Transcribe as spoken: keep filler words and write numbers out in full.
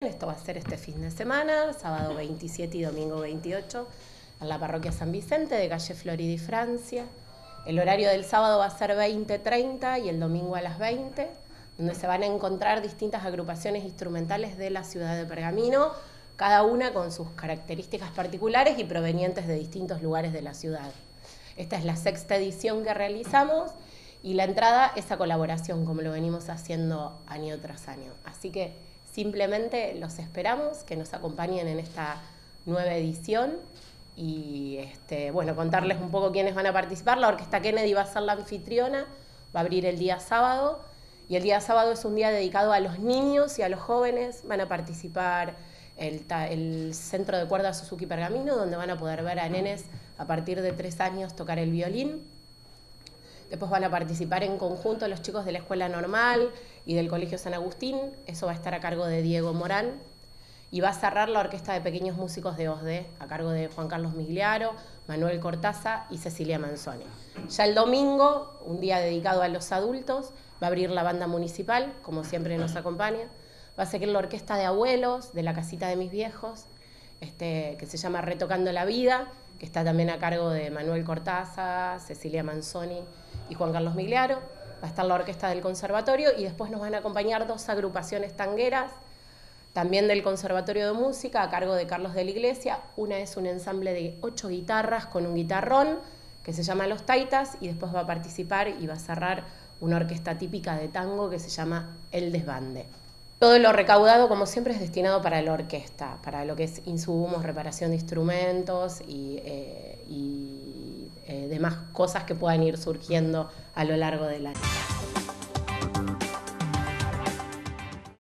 Esto va a ser este fin de semana, sábado veintisiete y domingo veintiocho, en la parroquia San Vicente de calle Florida y Francia. El horario del sábado va a ser veinte treinta y el domingo a las veinte, donde se van a encontrar distintas agrupaciones instrumentales de la ciudad de Pergamino, cada una con sus características particulares y provenientes de distintos lugares de la ciudad. Esta es la sexta edición que realizamos y la entrada es a colaboración, como lo venimos haciendo año tras año. Así que simplemente los esperamos, que nos acompañen en esta nueva edición y este, bueno, contarles un poco quiénes van a participar. La Orquesta Kennedy va a ser la anfitriona, va a abrir el día sábado, y el día sábado es un día dedicado a los niños y a los jóvenes. Van a participar el, el Centro de Cuerda Suzuki Pergamino, donde van a poder ver a nenes a partir de tres años tocar el violín. Después van a participar en conjunto los chicos de la Escuela Normal y del Colegio San Agustín. Eso va a estar a cargo de Diego Morán. Y va a cerrar la Orquesta de Pequeños Músicos de OSDE, a cargo de Juan Carlos Migliaro, Manuel Cortázar y Cecilia Manzoni. Ya el domingo, un día dedicado a los adultos, va a abrir la banda municipal, como siempre nos acompaña. Va a seguir la Orquesta de Abuelos, de la Casita de Mis Viejos, este, que se llama Retocando la Vida, que está también a cargo de Manuel Cortázar, Cecilia Manzoni y Juan Carlos Migliaro. Va a estar la Orquesta del Conservatorio y después nos van a acompañar dos agrupaciones tangueras, también del Conservatorio de Música, a cargo de Carlos de la Iglesia. Una es un ensamble de ocho guitarras con un guitarrón, que se llama Los Taitas, y después va a participar y va a cerrar una orquesta típica de tango que se llama El Desbande. Todo lo recaudado, como siempre, es destinado para la orquesta, para lo que es insumos, reparación de instrumentos y, eh, y eh, demás cosas que puedan ir surgiendo a lo largo del año.